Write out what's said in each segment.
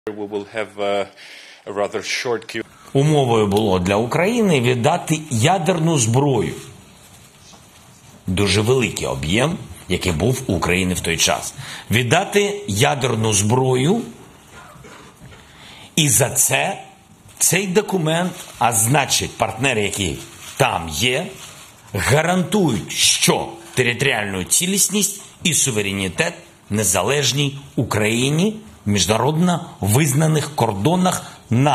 We will have a rather short Q. Умовою було для України віддати ядерну зброю. Дуже великий об'єм, який був у України в той час. Віддати ядерну зброю, і за це цей документ, а значить партнери, які там є, гарантують, що територіальну цілісність і суверенітет незалежній Україні в міжнародно визнаних кордонах на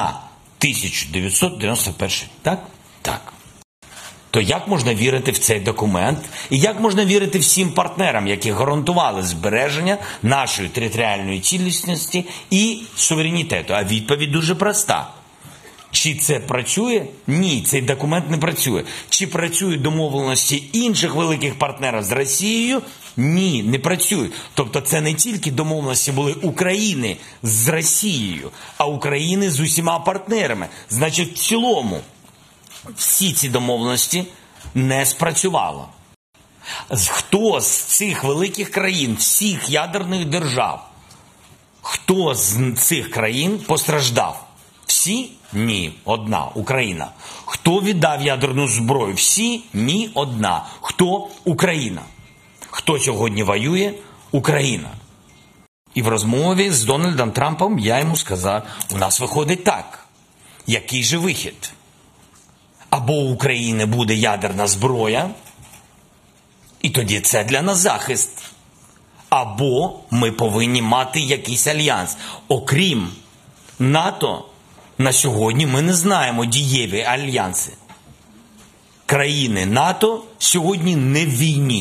1991 рік. Так? Так. То як можна вірити в цей документ? І як можна вірити всім партнерам, які гарантували збереження нашої територіальної цілісності і суверенітету? А відповідь дуже проста. Чи це працює? Ні, цей документ не працює. Чи працюють домовленості інших великих партнерів з Росією? Ні, не працюють. Тобто це не тільки домовленості були України з Росією, а України з усіма партнерами. Значить, в цілому всі ці домовленості не спрацювали. Хто з цих великих країн, всіх ядерних держав, хто з цих країн постраждав? Всі? Ні, одна, Україна. Хто віддав ядерну зброю? Всі? Ні, одна. Хто? Україна. Хто сьогодні воює? Україна. І в розмові з Дональдом Трампом я йому сказав, у нас виходить так. Який же вихід? Або у України буде ядерна зброя, і тоді це для нас захист. Або ми повинні мати якийсь альянс. Окрім НАТО, на сьогодні ми не знаємо дієві альянси. Країни НАТО сьогодні не в війні.